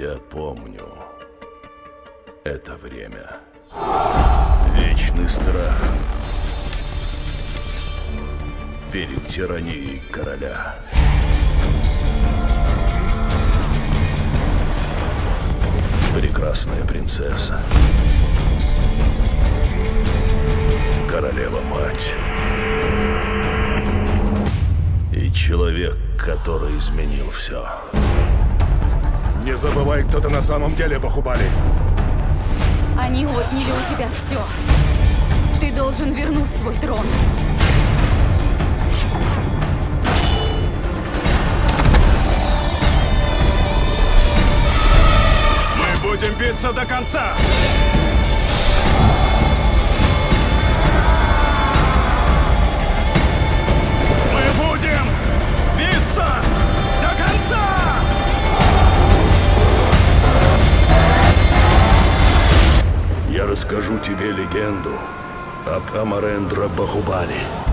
Я помню это время. Вечный страх перед тиранией короля. Прекрасная принцесса. Королева-мать. И человек, который изменил все. Не забывай, кто ты на самом деле, Бахубали. Они отняли у тебя все. Ты должен вернуть свой трон. Мы будем биться до конца! Мы будем биться до конца! Я расскажу тебе легенду об Амарендра Бахубали.